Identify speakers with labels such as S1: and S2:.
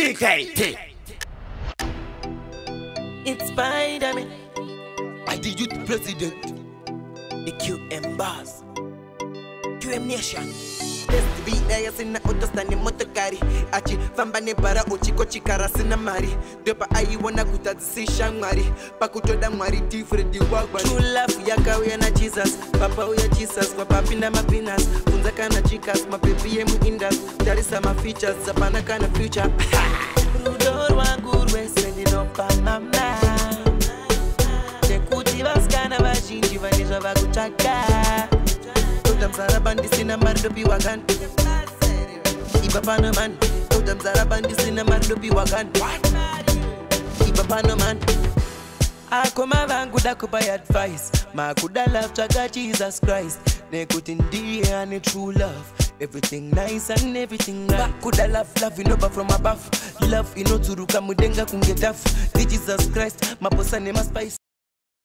S1: TKT.
S2: It's Spider-Man,
S1: I the youth president.
S2: the QM boss,
S1: QM Nation.
S2: best beat there sina utostani motokari achi famba ne bara uchiko chikara sina mari dopa aiwana kutazisisha ngwari pakutoda mwari tifredi wagwa true love yakauya na Jesus papa uya Jesus kwa papinda mapinas funza kana chikas mapepi yemu indas darisa ma features zapana kana future rudor wangu rweseni nopa mama chekuti vaskana vazhinji vanezva vakutaka Mzarabandi sina mardopi wagan Ibapano man Mzarabandi sina mardopi wagan Ibapano man Akoma vangu dakupa advice Makuda love chaka Jesus Christ Nekutindi and true love Everything nice and everything right Makuda love you know but from above Love you know turuka mudenga kungetafu Ni Jesus Christ Maposa nema spice